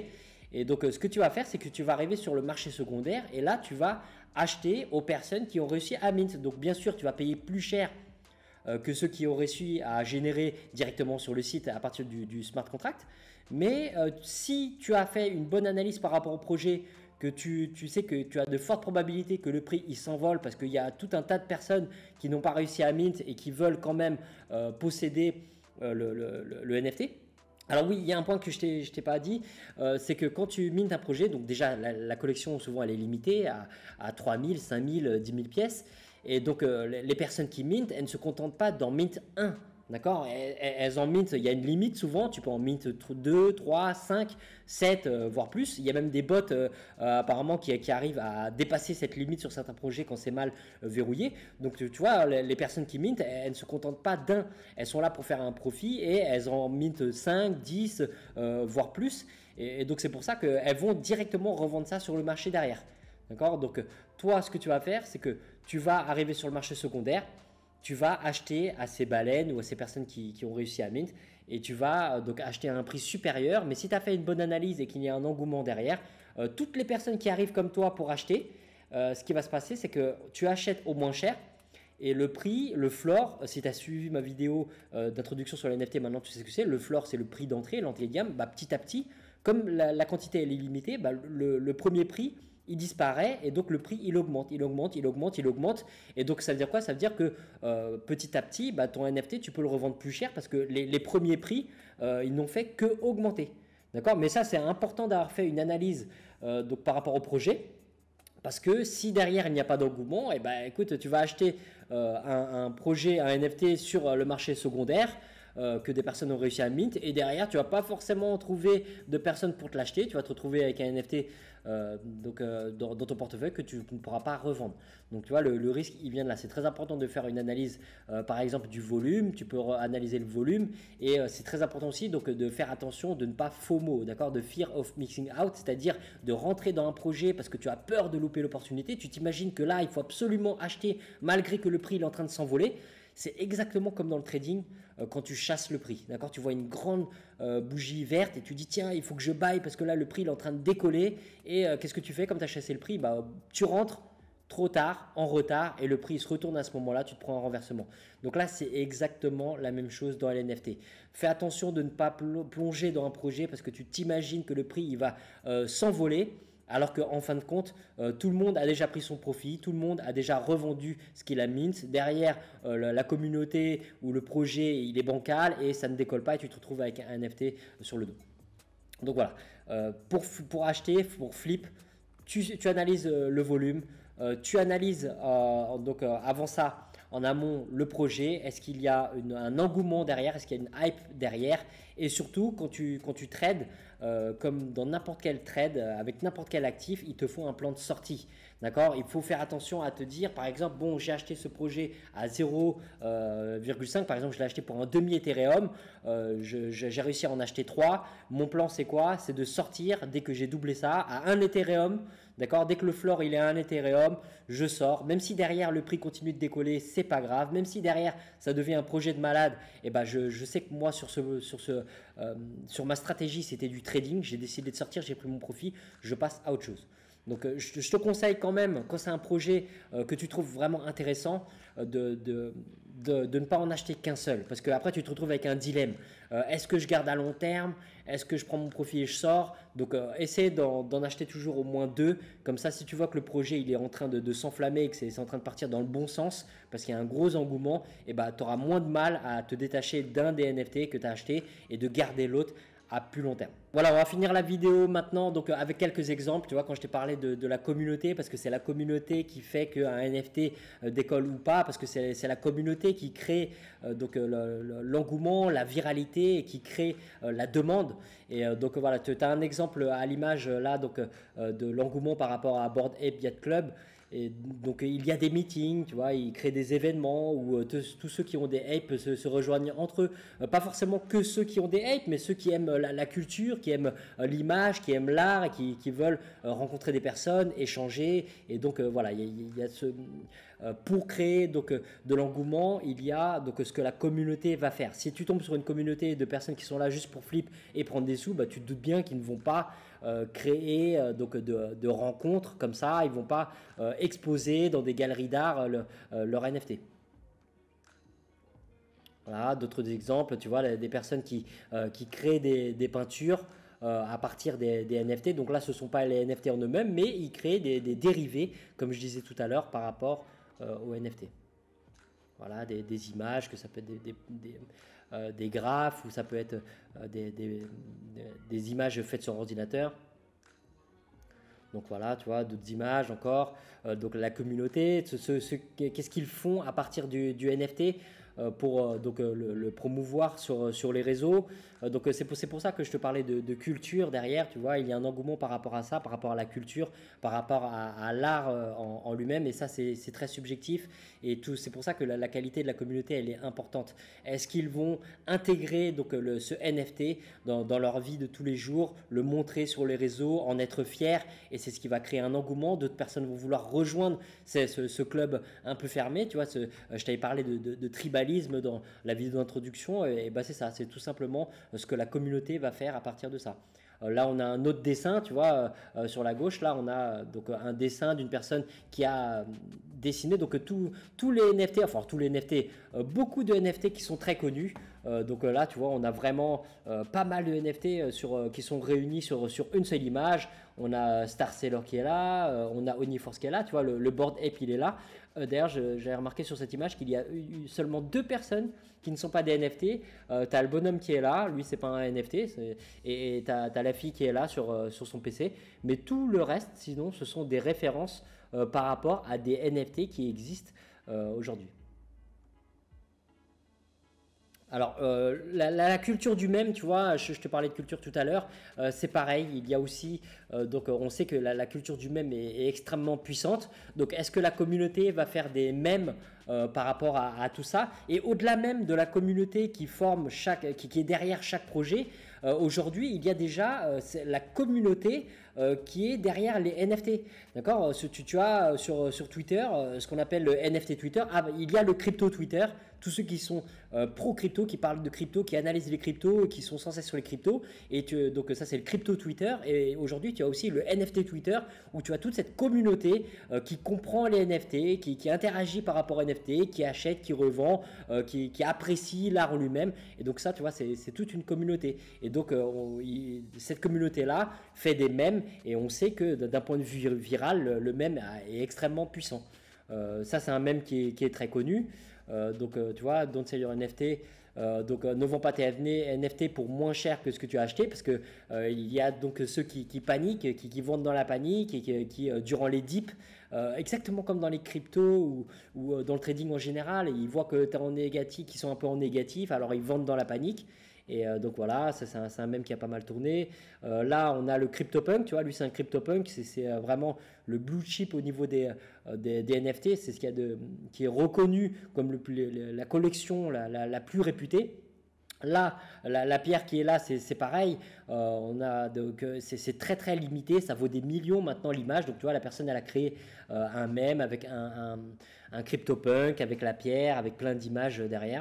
Et donc, euh, ce que tu vas faire, c'est que tu vas arriver sur le marché secondaire et là, tu vas acheter aux personnes qui ont réussi à mint. Donc, bien sûr, tu vas payer plus cher euh, que ceux qui ont réussi à générer directement sur le site à partir du, du smart contract. Mais euh, si tu as fait une bonne analyse par rapport au projet, que tu, tu sais que tu as de fortes probabilités que le prix il s'envole parce qu'il y a tout un tas de personnes qui n'ont pas réussi à mint et qui veulent quand même euh, posséder euh, le, le, le, le N F T. Alors oui, il y a un point que je ne t'ai pas dit, euh, c'est que quand tu mintes un projet, donc déjà la, la collection souvent elle est limitée à, à trois mille, cinq mille, dix mille pièces. Et donc euh, les personnes qui mintent, elles ne se contentent pas d'en mint un. D'accord, elles, elles en mint, il y a une limite souvent, tu peux en mint deux, trois, cinq, sept, euh, voire plus. Il y a même des bots euh, euh, apparemment qui, qui arrivent à dépasser cette limite sur certains projets quand c'est mal euh, verrouillé. Donc tu, tu vois, les, les personnes qui mint, elles, elles ne se contentent pas d'un. Elles sont là pour faire un profit et elles en mint cinq, dix, euh, voire plus. Et, et donc c'est pour ça qu'elles vont directement revendre ça sur le marché derrière. D'accord, donc toi, ce que tu vas faire, c'est que tu vas arriver sur le marché secondaire. Tu vas acheter à ces baleines ou à ces personnes qui, qui ont réussi à mint et tu vas euh, donc acheter à un prix supérieur. Mais si tu as fait une bonne analyse et qu'il y a un engouement derrière, euh, toutes les personnes qui arrivent comme toi pour acheter, euh, ce qui va se passer, c'est que tu achètes au moins cher et le prix, le floor, si tu as suivi ma vidéo euh, d'introduction sur les N F T, maintenant tu sais ce que c'est. Le floor, c'est le prix d'entrée, l'entrée de gamme. Bah, petit à petit, comme la, la quantité elle est limitée, bah, le, le premier prix, il disparaît et donc le prix il augmente, il augmente, il augmente, il augmente et donc ça veut dire quoi? Ça veut dire que euh, petit à petit bah, ton N F T tu peux le revendre plus cher parce que les, les premiers prix euh, ils n'ont fait que augmenter, d'accord? Mais ça c'est important d'avoir fait une analyse euh, donc par rapport au projet parce que si derrière il n'y a pas d'engouement, et ben écoute tu vas acheter euh, un, un projet, un N F T sur le marché secondaire euh, que des personnes ont réussi à mint et derrière tu vas pas forcément trouver de personnes pour te l'acheter, tu vas te retrouver avec un N F T euh, donc, euh, dans, dans ton portefeuille que tu ne pourras pas revendre. Donc tu vois le, le risque il vient de là, c'est très important de faire une analyse euh, par exemple du volume, tu peux analyser le volume et euh, c'est très important aussi donc de faire attention de ne pas FOMO, d'accord, de fear of missing out, c'est-à-dire de rentrer dans un projet parce que tu as peur de louper l'opportunité, tu t'imagines que là il faut absolument acheter malgré que le prix il est en train de s'envoler. C'est exactement comme dans le trading euh, quand tu chasses le prix. D'accord, tu vois une grande euh, bougie verte et tu dis tiens, il faut que je buy parce que là le prix il est en train de décoller. Et euh, qu'est-ce que tu fais comme tu as chassé le prix? Bah, tu rentres trop tard, en retard et le prix il se retourne à ce moment-là, tu te prends un renversement. Donc là, c'est exactement la même chose dans les N F T. Fais attention de ne pas plonger dans un projet parce que tu t'imagines que le prix il va euh, s'envoler. Alors qu'en fin de compte, euh, tout le monde a déjà pris son profit, tout le monde a déjà revendu ce qu'il a mint. Derrière, euh, la, la communauté ou le projet, il est bancal et ça ne décolle pas et tu te retrouves avec un N F T sur le dos. Donc voilà, euh, pour, pour acheter, pour flip, tu, tu analyses euh, le volume, euh, tu analyses euh, donc euh, avant ça, en amont, le projet, est-ce qu'il y a une, un engouement derrière, est-ce qu'il y a une hype derrière et surtout quand tu, quand tu trades, euh, comme dans n'importe quel trade, euh, avec n'importe quel actif, il te faut un plan de sortie. D'accord, il faut faire attention à te dire, par exemple, bon, j'ai acheté ce projet à zéro virgule cinq, par exemple, je l'ai acheté pour un demi Ethereum, euh, j'ai réussi à en acheter trois. Mon plan, c'est quoi? C'est de sortir dès que j'ai doublé ça à un Ethereum. D'accord, dès que le floor il est à un Ethereum, je sors. Même si derrière le prix continue de décoller, c'est pas grave. Même si derrière ça devient un projet de malade, et ben je, je sais que moi sur ce, sur ce, euh, sur ma stratégie, c'était du trading. J'ai décidé de sortir, j'ai pris mon profit, je passe à autre chose. Donc euh, je, je te conseille quand même, quand c'est un projet euh, que tu trouves vraiment intéressant, euh, de, de, de, de ne pas en acheter qu'un seul. Parce qu'après tu te retrouves avec un dilemme. Euh, est-ce que je garde à long terme? Est-ce que je prends mon profit et je sors? Donc euh, essaie d'en acheter toujours au moins deux. Comme ça, si tu vois que le projet il est en train de, de s'enflammer et que c'est en train de partir dans le bon sens, parce qu'il y a un gros engouement, et bah, tu auras moins de mal à te détacher d'un des N F T que tu as acheté et de garder l'autre à plus long terme. Voilà, on va finir la vidéo maintenant donc avec quelques exemples. Tu vois, quand je t'ai parlé de, de la communauté, parce que c'est la communauté qui fait qu'un N F T euh, décolle ou pas, parce que c'est la communauté qui crée euh, donc l'engouement, la viralité et qui crée euh, la demande. Et euh, donc voilà, tu as un exemple à l'image là donc euh, de l'engouement par rapport à Bored Ape Yacht Club. Et donc il y a des meetings, tu vois, ils créent des événements où euh, tous ceux qui ont des apes se, se rejoignent entre eux. Euh, pas forcément que ceux qui ont des apes, mais ceux qui aiment la, la culture, qui aiment euh, l'image, qui aiment l'art et qui, qui veulent euh, rencontrer des personnes, échanger. Et donc euh, voilà, il y, y a ce, euh, pour créer donc euh, de l'engouement, il y a donc ce que la communauté va faire. Si tu tombes sur une communauté de personnes qui sont là juste pour flip et prendre des sous, bah, tu te doutes bien qu'ils ne vont pas euh, créer euh, donc de, de rencontres comme ça, ils ne vont pas euh, exposer dans des galeries d'art euh, le, euh, leur N F T. Voilà, d'autres exemples, tu vois, des personnes qui, euh, qui créent des, des peintures euh, à partir des, des N F T. Donc là, ce ne sont pas les N F T en eux-mêmes, mais ils créent des, des dérivés, comme je disais tout à l'heure, par rapport euh, aux N F T. Voilà, des, des images, que ça peut être des, des, des, euh, des graphes, ou ça peut être euh, des, des, des images faites sur ordinateur. Donc voilà, tu vois, d'autres images encore. Euh, donc la communauté, ce, ce, ce, qu'est-ce qu'ils font à partir du, du N F T euh, pour euh, donc, euh, le, le promouvoir sur, sur les réseaux. Euh, donc c'est pour, c'est pour ça que je te parlais de, de culture derrière, tu vois, il y a un engouement par rapport à ça, par rapport à la culture, par rapport à, à l'art euh, en, en lui-même, et ça c'est, c'est très subjectif, et tout, c'est pour ça que la, la qualité de la communauté, elle est importante. Est-ce qu'ils vont intégrer donc, le, ce N F T dans, dans leur vie de tous les jours, le montrer sur les réseaux, en être fiers, et c'est ce qui va créer un engouement. D'autres personnes vont vouloir rejoindre ce, ce, ce club un peu fermé, tu vois, ce, je t'avais parlé de, de, de tribalisme dans la vidéo d'introduction, et, et bah c'est ça, c'est tout simplement ce que la communauté va faire à partir de ça. Euh, là, on a un autre dessin, tu vois, euh, sur la gauche, là, on a donc un dessin d'une personne qui a dessiné donc tous tous les N F T, enfin tous les N F T, euh, beaucoup de N F T qui sont très connus. Euh, donc euh, là, tu vois, on a vraiment euh, pas mal de N F T euh, sur, euh, qui sont réunis sur, sur une seule image. On a Star Sailor qui est là, euh, on a Oniforce qui est là, tu vois, le, le board ape il est là. Euh, d'ailleurs, j'ai remarqué sur cette image qu'il y a eu seulement deux personnes qui ne sont pas des N F T. Euh, tu as le bonhomme qui est là, lui c'est pas un N F T, et tu as la fille qui est là sur, euh, sur son P C. Mais tout le reste, sinon, ce sont des références euh, par rapport à des N F T qui existent euh, aujourd'hui. Alors, euh, la, la, la culture du mème, tu vois, je, je te parlais de culture tout à l'heure, euh, c'est pareil, il y a aussi, euh, donc on sait que la, la culture du mème est, est extrêmement puissante, donc est-ce que la communauté va faire des mèmes euh, par rapport à, à tout ça? Et au-delà même de la communauté qui forme chaque, qui, qui est derrière chaque projet, euh, aujourd'hui, il y a déjà euh, la communauté euh, qui est derrière les N F T. D'accord? tu, tu as sur, sur Twitter euh, ce qu'on appelle le N F T Twitter. Ah, il y a le crypto Twitter. Tous ceux qui sont euh, pro-crypto, qui parlent de crypto, qui analysent les cryptos, qui sont sans cesse sur les cryptos. Et tu, donc ça, c'est le crypto Twitter. Et aujourd'hui, tu as aussi le N F T Twitter où tu as toute cette communauté euh, qui comprend les N F T, qui, qui interagit par rapport aux N F T, qui achète, qui revend, euh, qui, qui apprécie l'art en lui-même. Et donc ça, tu vois, c'est toute une communauté. Et donc, euh, on, il, cette communauté-là fait des mèmes. Et on sait que d'un point de vue viral, le, le mème est extrêmement puissant. Euh, ça, c'est un mème qui est, qui est très connu. Euh, donc, euh, tu vois, Don't Sell Your N F T. Euh, donc, euh, ne vends pas tes N F T pour moins cher que ce que tu as acheté, parce que euh, il y a donc ceux qui, qui paniquent, qui, qui vendent dans la panique et qui, qui euh, durant les dips, euh, exactement comme dans les cryptos ou, ou euh, dans le trading en général, ils voient que tu es en négatif, qu'ils sont un peu en négatif, alors ils vendent dans la panique. Et euh, donc voilà, ça c'est un, un mème qui a pas mal tourné. Euh, là, on a le CryptoPunk, tu vois, lui c'est un CryptoPunk, c'est euh, vraiment le blue chip au niveau des, euh, des, des N F T, c'est ce qu'il y a de, qui est reconnu comme le, le, la collection la, la, la plus réputée. Là, la, la pierre qui est là, c'est pareil. Euh, on a donc c'est très très limité. Ça vaut des millions maintenant l'image. Donc tu vois, la personne elle a créé euh, un mème avec un, un, un CryptoPunk, avec la pierre, avec plein d'images derrière.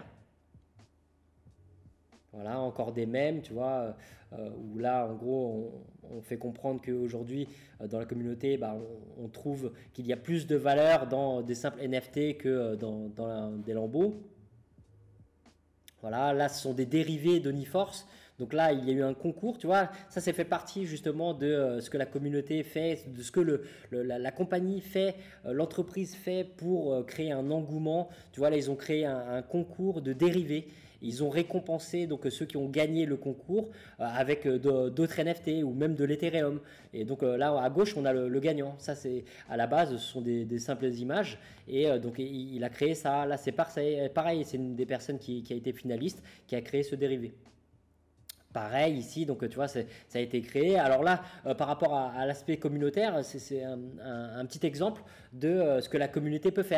Voilà, encore des mèmes, tu vois, euh, où là, en gros, on, on fait comprendre qu'aujourd'hui, euh, dans la communauté, bah, on, on trouve qu'il y a plus de valeur dans des simples N F T que dans, dans la, des lambeaux. Voilà, là, ce sont des dérivés d'Oniforce. Donc là, il y a eu un concours, tu vois, ça, c'est fait partie justement de euh, ce que la communauté fait, de ce que le, le, la, la compagnie fait, euh, l'entreprise fait pour euh, créer un engouement. Tu vois, là, ils ont créé un, un concours de dérivés. Ils ont récompensé donc ceux qui ont gagné le concours euh, avec euh, d'autres N F T ou même de l'Ethereum. Et donc euh, là, à gauche, on a le, le gagnant. Ça, c'est à la base, ce sont des, des simples images. Et euh, donc, il, il a créé ça. Là, c'est pareil, c'est une des personnes qui, qui a été finaliste qui a créé ce dérivé. Pareil ici, donc tu vois, ça a été créé. Alors là, euh, par rapport à, à l'aspect communautaire, c'est un, un, un petit exemple de euh, ce que la communauté peut faire.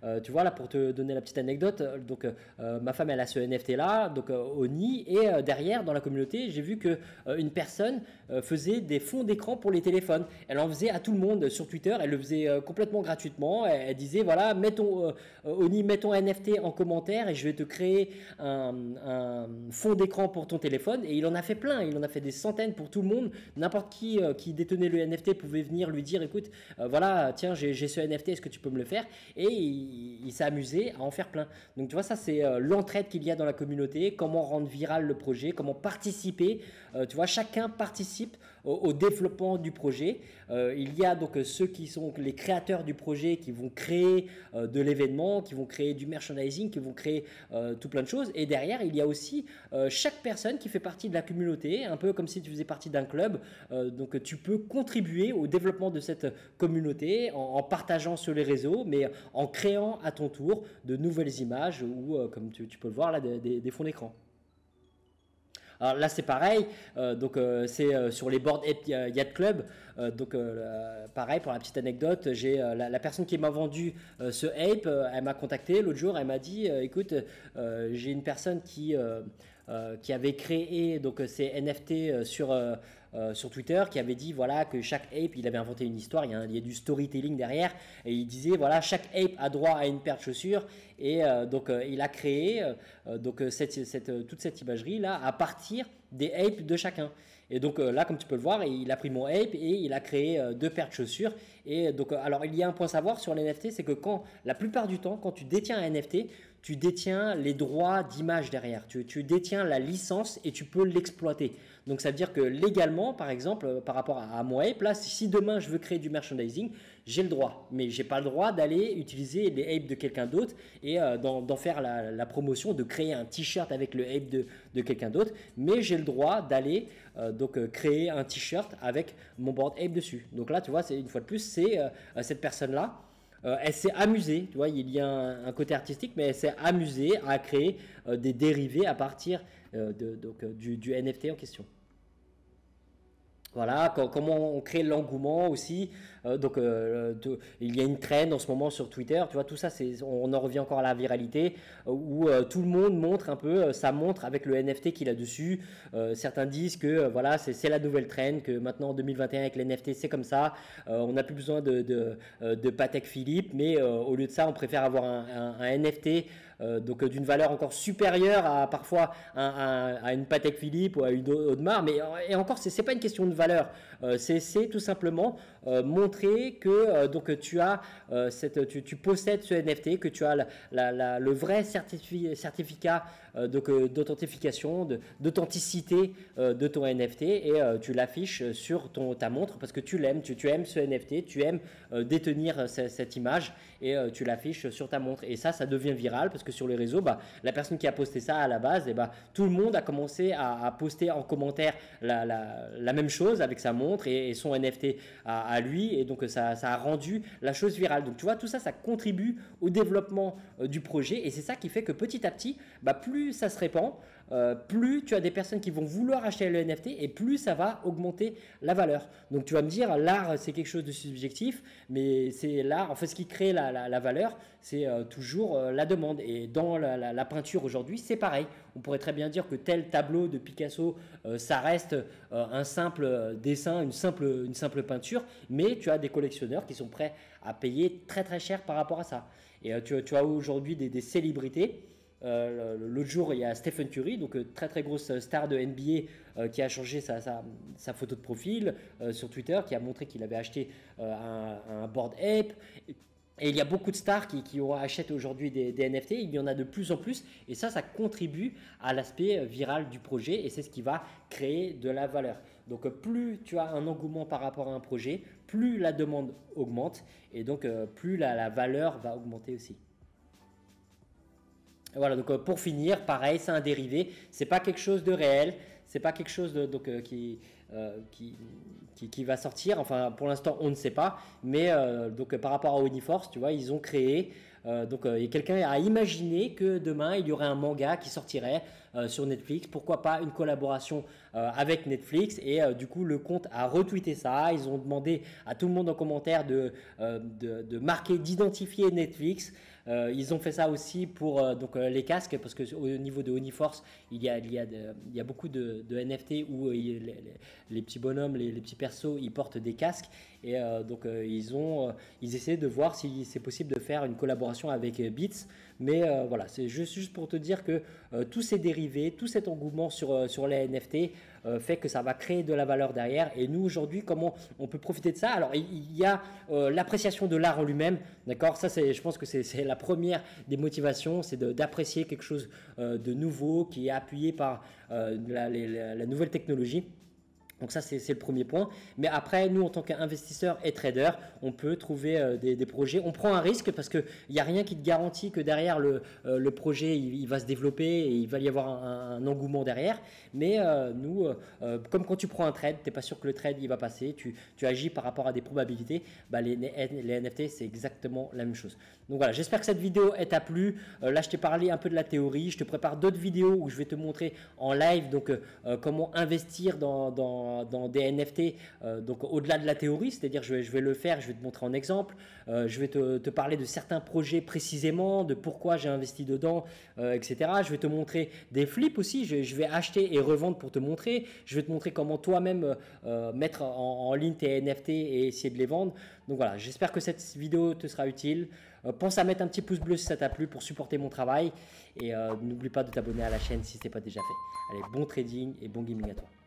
euh, tu vois là pour te donner la petite anecdote, donc euh, ma femme elle a ce N F T là, donc euh, Oni, et euh, derrière dans la communauté j'ai vu que euh, une personne euh, faisait des fonds d'écran pour les téléphones. Elle en faisait à tout le monde sur Twitter, elle le faisait euh, complètement gratuitement. Elle, elle disait voilà, mets ton, euh, Oni, mets ton N F T en commentaire et je vais te créer un, un fond d'écran pour ton téléphone. Et il en a fait plein, il en a fait des centaines pour tout le monde. N'importe qui euh, qui détenait le N F T pouvait venir lui dire écoute, euh, voilà, tiens, j'ai ce N F T, est-ce que tu peux me le faire? Et il, il s'est amusé à en faire plein. Donc tu vois, ça c'est euh, l'entraide qu'il y a dans la communauté, comment rendre viral le projet, comment participer. Euh, tu vois, chacun participe au, au développement du projet. Euh, il y a donc euh, ceux qui sont les créateurs du projet qui vont créer euh, de l'événement, qui vont créer du merchandising, qui vont créer euh, tout plein de choses. Et derrière, il y a aussi euh, chaque personne qui fait partie de la communauté, un peu comme si tu faisais partie d'un club. Euh, donc tu peux contribuer au développement de cette communauté en, en partageant sur les réseaux, mais en créant à ton tour de nouvelles images ou, euh, comme tu, tu peux le voir là, des, des, des fonds d'écran. Alors là c'est pareil, euh, donc euh, c'est euh, sur les boards Yacht Club, euh, donc euh, pareil pour la petite anecdote, j'ai euh, la, la personne qui m'a vendu euh, ce ape, euh, elle m'a contacté l'autre jour, elle m'a dit euh, écoute, euh, j'ai une personne qui, euh, euh, qui avait créé donc ces N F T euh, sur euh, Euh, sur Twitter qui avait dit voilà que chaque ape, il avait inventé une histoire, il y a, un, il y a du storytelling derrière, et il disait voilà chaque ape a droit à une paire de chaussures, et euh, donc euh, il a créé euh, donc cette, cette, toute cette imagerie là à partir des apes de chacun. Et donc euh, là, comme tu peux le voir, il a pris mon ape et il a créé euh, deux paires de chaussures. Et donc, euh, alors il y a un point à savoir sur les N F T, c'est que quand la plupart du temps, quand tu détiens un N F T, tu détiens les droits d'image derrière. Tu, tu détiens la licence et tu peux l'exploiter. Donc ça veut dire que légalement, par exemple, euh, par rapport à, à mon ape, là, si demain je veux créer du merchandising, j'ai le droit, mais j'ai pas le droit d'aller utiliser les apes de quelqu'un d'autre et euh, d'en faire la, la promotion, de créer un t-shirt avec le ape de, de quelqu'un d'autre, mais j'ai le droit d'aller euh, donc euh, créer un t-shirt avec mon board ape dessus. Donc là, tu vois, c'est une fois de plus, c'est euh, cette personne-là. Euh, elle s'est amusée, tu vois, il y a un, un côté artistique, mais elle s'est amusée à créer euh, des dérivés à partir euh, de, donc, euh, du, du N F T en question. Voilà, quand, comment on crée l'engouement aussi. Euh, donc, euh, de, il y a une trend en ce moment sur Twitter. Tu vois, tout ça, c'est, on en revient encore à la viralité, euh, où euh, tout le monde montre un peu, euh, ça montre avec le N F T qu'il a dessus. Euh, certains disent que euh, voilà, c'est la nouvelle trend, que maintenant en deux mille vingt et un avec les N F T, c'est comme ça. Euh, on n'a plus besoin de, de, de Patek Philippe, mais euh, au lieu de ça, on préfère avoir un, un, un N F T. Euh, donc euh, d'une valeur encore supérieure à parfois un, un, à une Patek Philippe ou à une Audemars, mais et encore c'est pas une question de valeur, euh, c'est tout simplement euh, montrer que euh, donc tu as euh, cette, tu, tu possèdes ce N F T, que tu as la, la, la, le vrai certifi certificat euh, d'authentification, d'authenticité euh, de ton N F T, et euh, tu l'affiches sur ton, ta montre parce que tu l'aimes, tu, tu aimes ce N F T, tu aimes euh, détenir cette, cette image, et euh, tu l'affiches sur ta montre, et ça ça devient viral parce que sur les réseaux, bah, la personne qui a posté ça à la base, et bah, tout le monde a commencé à, à poster en commentaire la, la, la même chose avec sa montre et, et son N F T à, à lui, et donc ça, ça a rendu la chose virale. Donc tu vois, tout ça, ça contribue au développement euh, du projet, et c'est ça qui fait que petit à petit, bah, plus ça se répand, Euh, plus tu as des personnes qui vont vouloir acheter le N F T, et plus ça va augmenter la valeur. Donc tu vas me dire, l'art c'est quelque chose de subjectif, mais c'est l'art, en fait ce qui crée la, la, la valeur, c'est euh, toujours euh, la demande. Et dans la, la, la peinture aujourd'hui, c'est pareil. On pourrait très bien dire que tel tableau de Picasso, euh, ça reste euh, un simple dessin, une simple, une simple peinture, mais tu as des collectionneurs qui sont prêts à payer très très cher par rapport à ça. Et euh, tu, tu as aujourd'hui des, des célébrités. Euh, L'autre jour, il y a Stephen Curry, donc euh, très très grosse star de N B A, euh, qui a changé sa, sa, sa photo de profil euh, sur Twitter, qui a montré qu'il avait acheté euh, un, un board ape. Et il y a beaucoup de stars qui, qui achètent aujourd'hui des, des N F T, il y en a de plus en plus, et ça, ça contribue à l'aspect viral du projet, et c'est ce qui va créer de la valeur. Donc plus tu as un engouement par rapport à un projet, plus la demande augmente, et donc euh, plus la, la valeur va augmenter aussi. Voilà, donc euh, pour finir, pareil, c'est un dérivé, c'est pas quelque chose de réel, c'est pas quelque chose de, donc, euh, qui, euh, qui, qui, qui va sortir, enfin pour l'instant on ne sait pas, mais euh, donc, euh, par rapport à Oniforce, tu vois, ils ont créé, euh, donc euh, quelqu'un a imaginé que demain il y aurait un manga qui sortirait euh, sur Netflix, pourquoi pas une collaboration euh, avec Netflix, et euh, du coup le compte a retweeté ça, ils ont demandé à tout le monde en commentaire de, euh, de, de marquer, d'identifier Netflix. Euh, ils ont fait ça aussi pour euh, donc, euh, les casques, parce qu'au niveau de Oniforce, il y a, il y a, de, il y a beaucoup de, de N F T où euh, il, les, les petits bonhommes, les, les petits persos, ils portent des casques. Et euh, donc euh, ils ont, euh, ils essaient de voir si c'est possible de faire une collaboration avec euh, Beats. Mais euh, voilà, c'est juste, juste pour te dire que euh, tous ces dérivés, tout cet engouement sur, euh, sur les N F T euh, fait que ça va créer de la valeur derrière. Et nous aujourd'hui, comment on peut profiter de ça? Alors il, il y a euh, l'appréciation de l'art en lui-même, d'accord? Ça, c'est, je pense que c'est la première des motivations, c'est d'apprécier quelque chose euh, de nouveau qui est appuyé par euh, la, la, la nouvelle technologie. Donc ça, c'est le premier point. Mais après, nous, en tant qu'investisseurs et traders, on peut trouver euh, des, des projets. On prend un risque parce qu'il n'y a rien qui te garantit que derrière le, euh, le projet, il, il va se développer et il va y avoir un, un engouement derrière. Mais euh, nous, euh, comme quand tu prends un trade, tu n'es pas sûr que le trade il va passer, tu, tu agis par rapport à des probabilités. Bah, les, les N F T, c'est exactement la même chose. Donc voilà, j'espère que cette vidéo t'a plu. Euh, là, je t'ai parlé un peu de la théorie. Je te prépare d'autres vidéos où je vais te montrer en live donc, euh, comment investir dans, dans dans des N F T, euh, donc au-delà de la théorie, c'est-à-dire je vais, je vais le faire, je vais te montrer en exemple, euh, je vais te, te parler de certains projets précisément, de pourquoi j'ai investi dedans, euh, et cetera. Je vais te montrer des flips aussi, je, je vais acheter et revendre pour te montrer, je vais te montrer comment toi-même euh, mettre en, en ligne tes N F T et essayer de les vendre. Donc voilà, j'espère que cette vidéo te sera utile. Euh, pense à mettre un petit pouce bleu si ça t'a plu pour supporter mon travail et euh, n'oublie pas de t'abonner à la chaîne si ce n'est pas déjà fait. Allez, bon trading et bon gaming à toi.